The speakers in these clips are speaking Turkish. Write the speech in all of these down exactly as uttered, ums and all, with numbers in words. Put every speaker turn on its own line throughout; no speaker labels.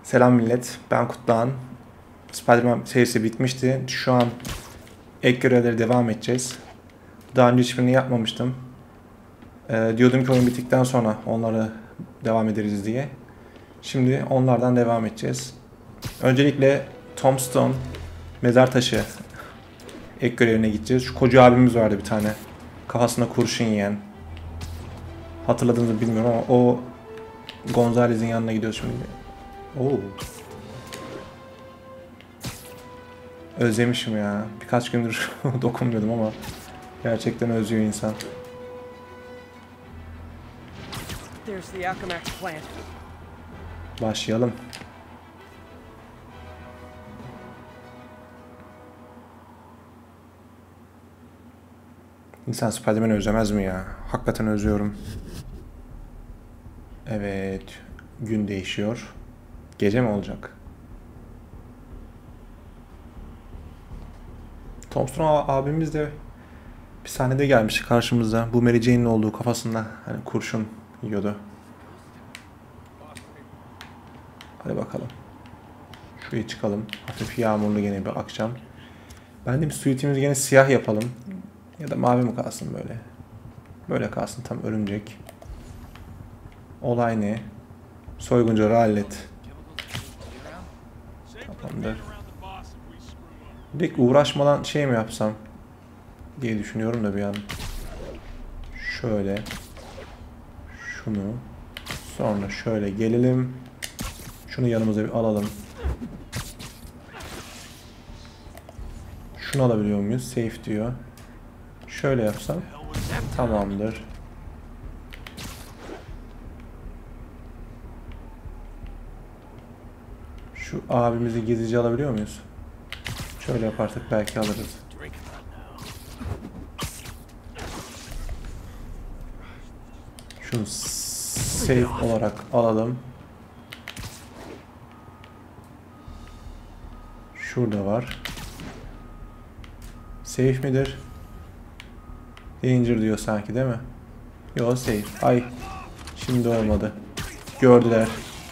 Selam millet, ben Kutluhan. Spider-Man serisi bitmişti. Şu an ek görevleri devam edeceğiz. Daha önce hiçbirini yapmamıştım. Ee, diyordum ki oyun bittikten sonra onları devam ederiz diye. Şimdi onlardan devam edeceğiz. Öncelikle Tombstone, mezar taşı ek görevine gideceğiz. Şu koca abimiz vardı bir tane. Kafasına kurşun yiyen. Hatırladığınızı bilmiyorum ama o Gonzalez'in yanına gidiyoruz şimdi. Oo. Özlemişim ya. Birkaç gündür dokunmuyordum ama gerçekten özlüyor insan. Başlayalım. İnsan Spider-Man'i özlemez mi ya? Hakikaten özlüyorum. Evet. Gün değişiyor. Gece mi olacak? Tombstone abimiz de bir sahnede gelmiş karşımıza. Bu Mary Jane'in olduğu kafasında hani kurşun yiyordu. Hadi bakalım. Şuraya çıkalım. Hafif yağmurlu gene bir akşam. Ben de bir suitimizi gene siyah yapalım. Ya da mavi mi kalsın böyle? Böyle kalsın, tam örümcek. Olay ne? Soyguncuları hallet. Tamamdır. Direkt uğraşmadan şey mi yapsam diye düşünüyorum da bir an. Şöyle. Şunu. Sonra şöyle gelelim. Şunu yanımıza bir alalım. Şunu alabiliyor muyuz? Safe diyor. Şöyle yapsam. Tamamdır. Şu abimizi gizlice alabiliyor muyuz? Şöyle yaparsak belki alırız. Şunu safe olarak alalım. Şurada var. Safe midir? Danger diyor sanki, değil mi? Yo, safe. Ay. Şimdi olmadı. Gördüler.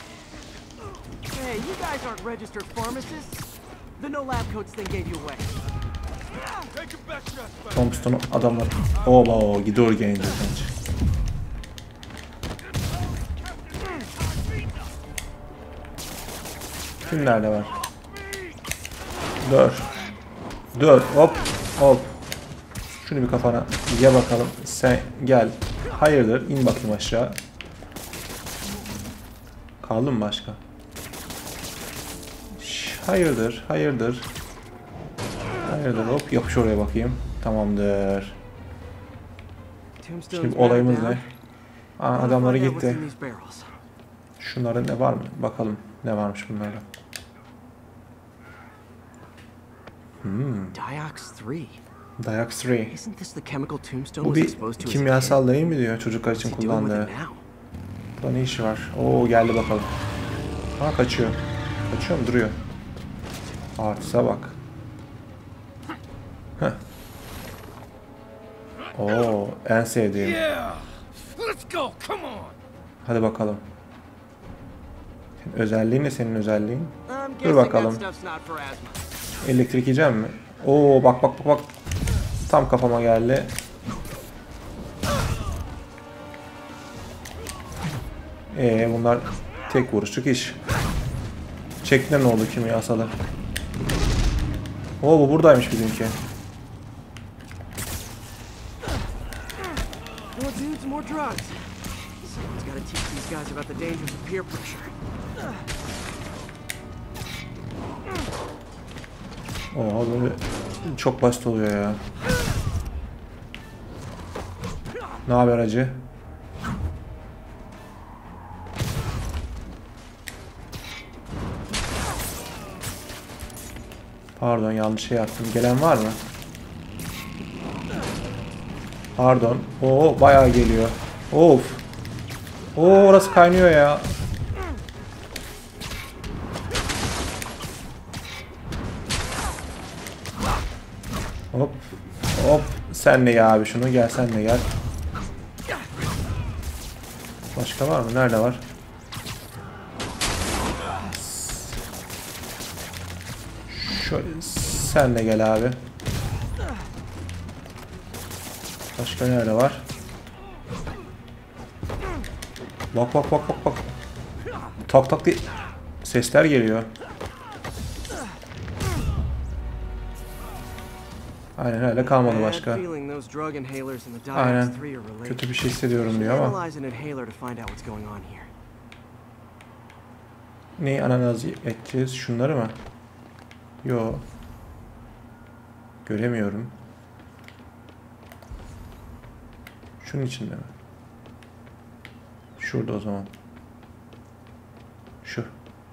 Tombstone adamlar. Oba o gidiyor gene. Kimlerde var? Dur. Dur. Hop. Hop. Şunu bir kafana ye bakalım. Sen gel. Hayırdır? İn bakayım aşağı. Kaldı mı başka? Şş, hayırdır? Hayırdır? Hayırdır? Hop yapış oraya bakayım. Tamamdır. Şimdi olayımız ne? Aa, adamları gitti. Şunların ne var mı? Bakalım ne varmış bunlarda. Hmm. Diox üç. Bu bir kimyasal değil mi diyor, çocuklar için kullandığı. Burada ne işi var? Oo, geldi bakalım. Ha, kaçıyor. Kaçıyor mu? Duruyor. Artiste bak. Heh. Oo, en sevdiğim. Hadi bakalım. Senin özelliğin ne, senin özelliğin? Dur bakalım. Elektrik yiyeceğim mi? Oo, bak bak bak bak. Tam kafama geldi. Ee, bunlar tek vuruşluk iş. Çektiler, ne oldu kimyasalı? Oo, bu buradaymış bizimki. Oo, böyle çok basit oluyor ya. Ne haber hacı? Pardon, yanlış şey yaptım. Gelen var mı? Pardon. Oo, bayağı geliyor. Of. Oo, orası kaynıyor ya. Hop. Hop. Sen de ya abi şunu. Gel sen de gel. Başka var mı? Nerede var? Şöyle sen de gel abi. Başka nerede var? Bak bak bak bak bak. Tak tak diye sesler geliyor. Aynen öyle kalmadı başka. Aynen. Kötü bir şey hissediyorum diyor ama. Neyi analiz edeceğiz? Şunları mı? Yo. Göremiyorum. Şunun içinde mi? Şurada o zaman. Şu.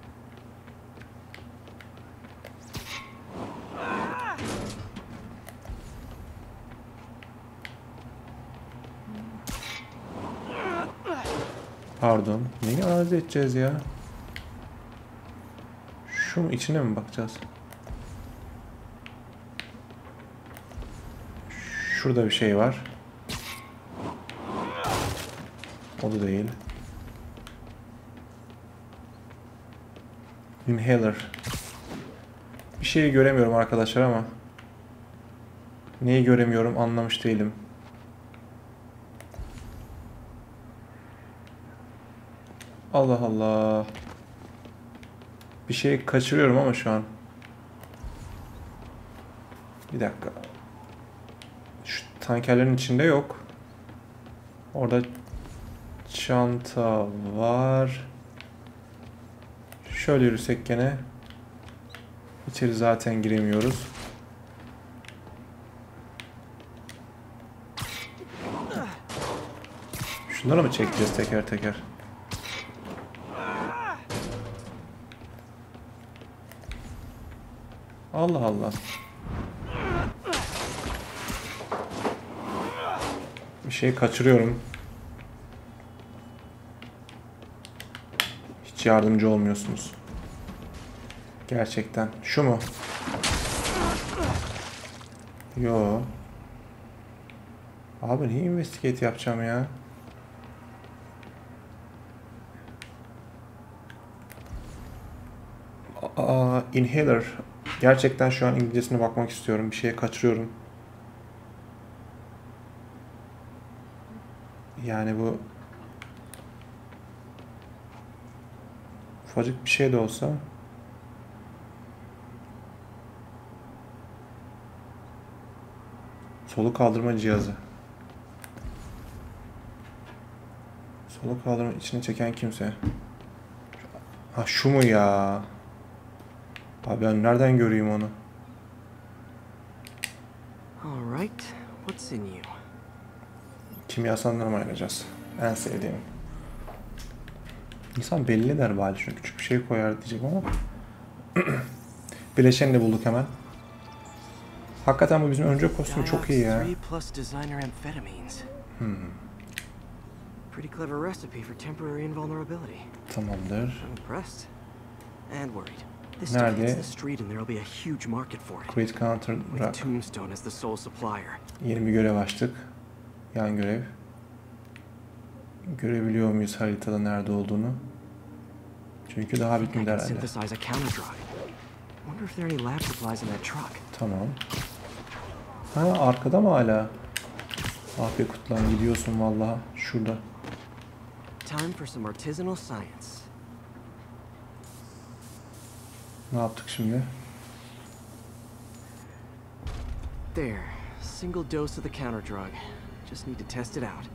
Pardon. Neyi analiz edeceğiz ya? Şu mu? İçine mi bakacağız? Şurada bir şey var. O da değil. Inhaler. Bir şeyi göremiyorum arkadaşlar ama. Neyi göremiyorum anlamış değilim. Allah Allah. Bir şey kaçırıyorum ama şu an. Bir dakika. Şu tankerlerin içinde yok. Orada çanta var. Şöyle yürüsek gene. İçeri zaten giremiyoruz. Şunları mı çekeceğiz teker teker? Allah Allah. Bir şey kaçırıyorum. Hiç yardımcı olmuyorsunuz. Gerçekten. Şu mu? Yo. Abi niye investigate yapacağım ya? Aa, inhaler. Gerçekten şu an İngilizcesine bakmak istiyorum. Bir şeye kaçırıyorum. Yani bu ufacık bir şey de olsa soluk kaldırma cihazı. Soluk kaldırma içine çeken kimse. Ha şu mu ya? Abi ben nereden göreyim onu?
Alright, what's in you?
Kimyasalları mı ayıracağız? En sevdiğim. İnsan belli eder bari şunu küçük bir şey koyar diyecek ama. Bileşeni de bulduk hemen. Hakikaten bu bizim önce kostümü çok iyi ya. Hmm.
Pretty clever recipe for temporary invulnerability.
Tamamdır.
I'm impressed and worried. This
Nerede?
hits the street and there'll be a huge market for it.
Create counter
With
rock.
Tombstone as the sole supplier.
Yeni bir görev açtık. Yan görev. Görebiliyor muyuz haritada nerede olduğunu? Çünkü daha bitmedi herhalde.
Synthesize a counter drug. Wonder if there are any lab supplies in that truck.
Tamam. Ha arkada mı hala? Ah be Kutlan gidiyorsun vallahi şurada.
Time for some artisanal science.
Ne yaptık şimdi?
There, single dose of the counter drug. Just need to test it out.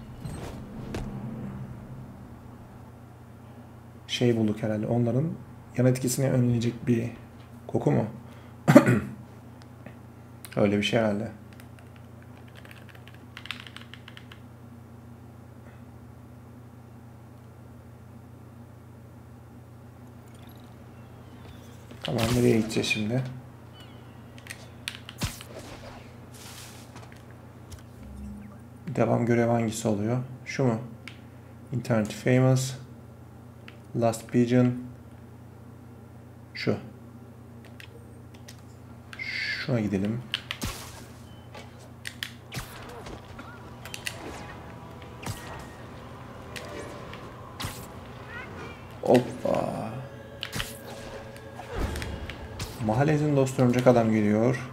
Şey bulduk herhalde. Onların yan etkisini önleyecek bir koku mu? Öyle bir şey herhalde. Tamam nereye gideceğiz şimdi? Devam görev hangisi oluyor? Şu mu? Internet Famous. Last Pigeon. Şu. Şuna gidelim. Hoppa. Mahallenizin dostu örümcek adam geliyor.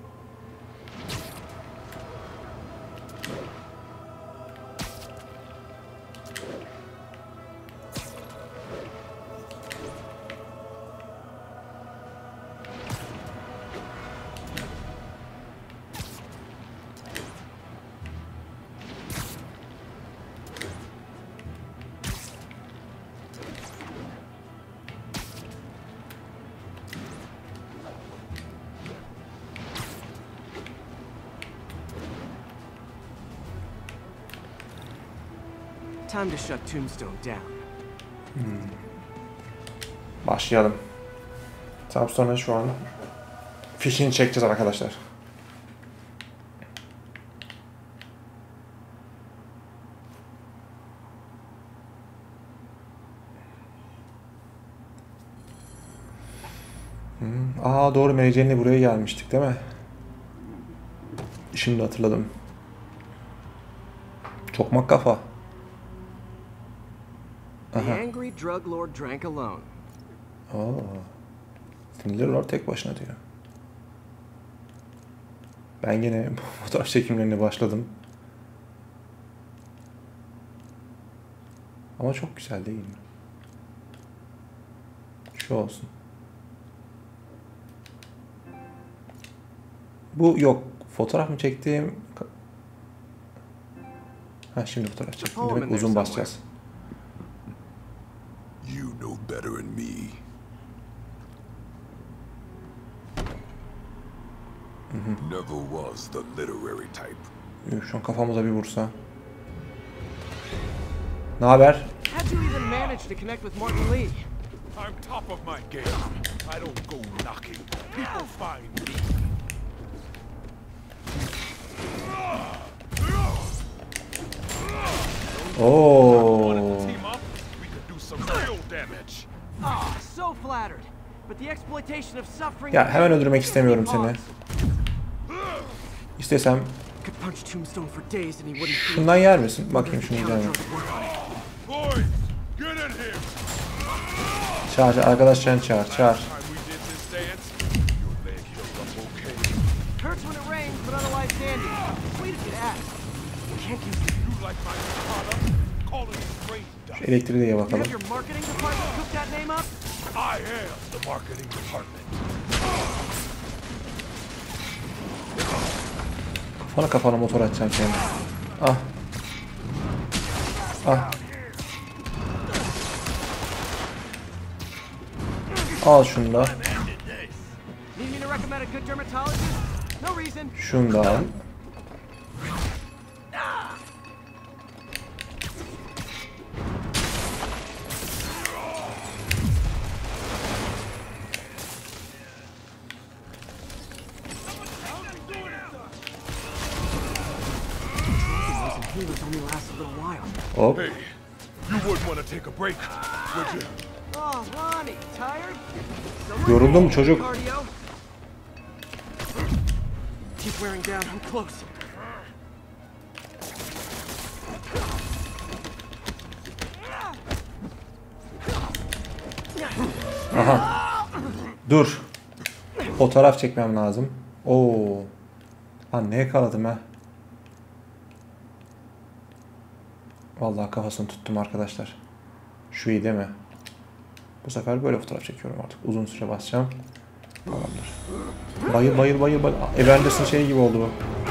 Time to shut Tombstone down.
Hmm. Başlayalım. Tombstone'a şu an fişini çekeceğiz arkadaşlar. Hmm. Aa doğru, Mary Jane'le buraya gelmiştik değil mi? Şimdi hatırladım. Çokmak kafa.
The angry drug lord drank alone.
Oo. Sinirli Lord tek başına diyor. Ben yine fotoğraf çekimlerine başladım. Ama çok güzel değil mi? Şu olsun. Bu yok. Fotoğraf mı çektiğim? Ha şimdi fotoğraf çektim. Demek uzun basacağız.
You know better than me. Never was the literary type.
Şu an kafamıza bir vursa. Ne haber?
How'd you even manage to connect with Martin Lee?
I'm top of my game. I don't go knocking. People find me.
Oo.
Team up. We could do some real damage.
Ah, so flattered. But the exploitation of suffering.
Ya hemen öldürmek istemiyorum seni. İstesem
Could punch Tombstone for days and he wouldn't feel.
şundan yer misin? Bakayım şunu yer mi?
Boys, get in here.
Çağır, arkadaşlarını çağır, çağır.
Time we did this dance, your leg healed up okay.
Hurts when it rains, but otherwise dandy. Sweet as you ask. Can't you?
You like my product? Call it straight dust.
Şu elektriği de ye
You
bakalım.
have your marketing department cook that name up?
I am the marketing department.
Kafana kafana motor açacağım kendi. Ah. Ah. Al şunu da.
Need me to recommend a good dermatologist? No reason.
Şunu da al.
Healers only last a little while.
Hop.
Hey, you wouldn't want to take a break, would you?
Oh, Ronnie, tired?
Yoruldum çocuk.
Cardio. Keep wearing down. I'm close.
Aha. Dur. Fotoğraf çekmem lazım. Oo. Lan ne yakaladım ha. Vallahi kafasını tuttum arkadaşlar. Şu iyi değil mi? Bu sefer böyle fotoğraf çekiyorum artık. Uzun süre basacağım. Tamamdır. Bayıl bayıl bayıl bayıl. Evenders'ın şeyi gibi oldu bu.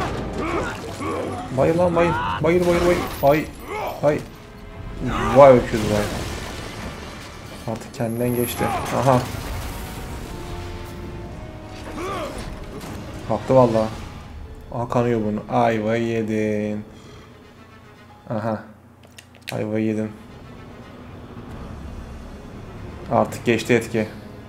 Bayıl lan bayıl. Bayıl bayıl bayıl. Ay. Ay. Vay öküz vay. Artık kendinden geçti. Aha. Kalktı vallahi. Aha kanıyor bunu. Ayvayı yedin. Aha. Ayvayı yedin. Artık geçti etki.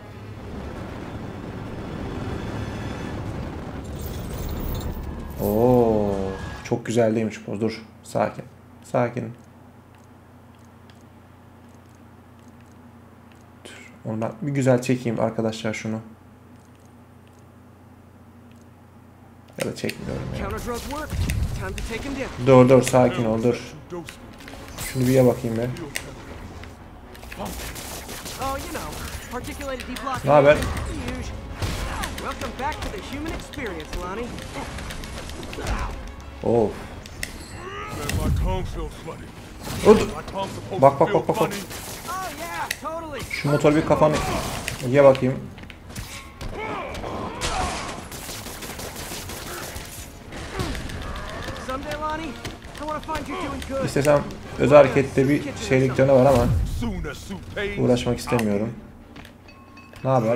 Oo, çok güzel değilmiş poz. Dur. Sakin. Sakin. Dur. Onu ben bir güzel çekeyim arkadaşlar şunu. Ya da çekmiyorum ya. Dur dur sakin ol dur. Şunu bir ye bakayım be. Ne haber?
Welcome back to the human experience, Lonnie.
Of.
Man, my tongue feels funny.
Dur.
My tongue's supposed
Bak
to
bak
feel
bak bak. bak.
funny.
Oh yeah, totally.
Şu motor bir kafanı ye bakayım.
Someday, Lonnie, I want to find you doing good.
İstesem özel harekette bir şeylik canı var ama
Soon as suit pays,
uğraşmak istemiyorum. Ne haber?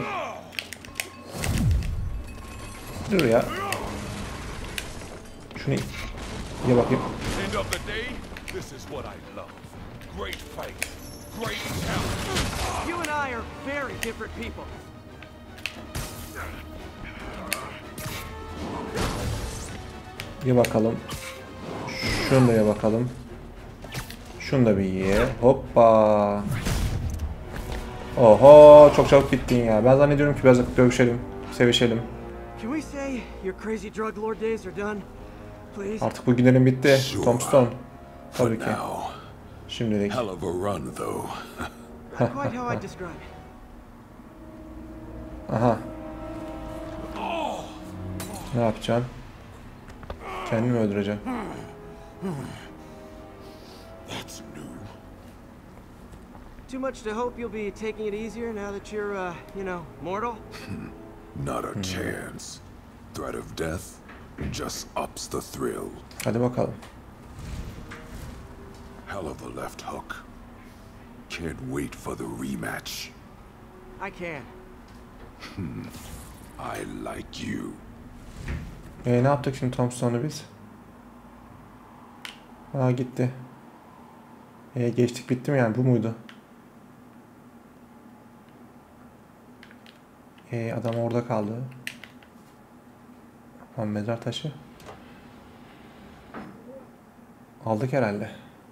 Dur ya. Şunu ye bakayım.
end of the day, this is what I love. Great fight, great challenge.
You and I are very different people.
Ye bakalım. Şunu da ye bakalım. Şunu da bir ye. Hoppa. Oho, çok çabuk bittin ya. Ben zannediyorum ki biraz dövüşelim, sevişelim.
Can we say your crazy drug lord days are done? Please?
Artık bu günlerin bitti. Tombstone. Tabii ki.
Now,
Şimdilik.
hell of a run, though.
Not quite how I'd describe it.
Aha. Ne yapacaksın? Kendimi mi öldüreceğim?
That's new.
Too much to hope you'll be taking it easier now that you're, uh, you know, mortal?
Not a chance. Threat of death just ups the thrill.
Hadi bakalım.
Hell of a left hook. Can't wait for the rematch.
I can.
I like you.
E ne yaptık şimdi Tombstone'u biz? Aa gitti. E geçtik bitti mi yani bu muydu? E adam orada kaldı. Lan mezar taşı. Aldık herhalde.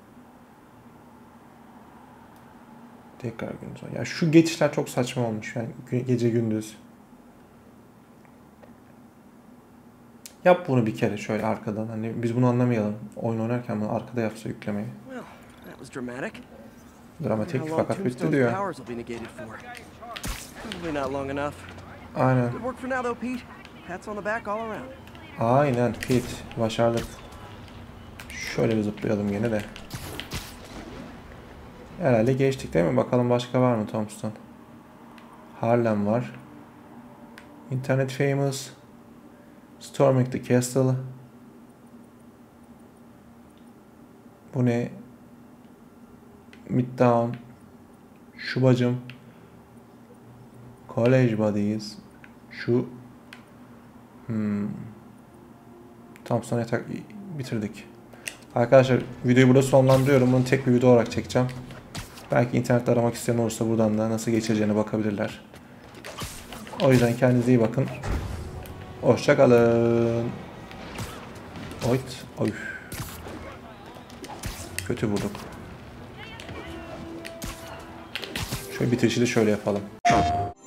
Tekrar gündüz. Ya şu geçişler çok saçma olmuş yani gece gündüz. Yap bunu bir kere şöyle arkadan. Hani biz bunu anlamayalım. Oyun oynarken bunu arkada yapsa yüklemeyi.
Well, that was dramatic.
Dramatik
How long
fakat bitti
Tombstone's
diyor.
powers will be negated for? Probably not long enough.
Aynen.
Good work for now, though, Pete. Pats on the back all around.
Aynen Pete. Başardık. Şöyle bir zıplayalım yine de. Herhalde geçtik değil mi? Bakalım başka var mı Tombstone? Harlem var. Internet Famous. Storming the Castle. Bu ne? Midtown. Şu bacım. College Buddies. Şu. Hmm. Tombstone'u yatak bitirdik. Arkadaşlar videoyu burada sonlandırıyorum. Bunu tek bir video olarak çekeceğim. Belki internette aramak isteyen olursa buradan da nasıl geçeceğine bakabilirler. O yüzden kendinize iyi bakın. Hoşça kalın. Oyt. Oy. Kötü vurduk. Şöyle bitirişi de şöyle yapalım.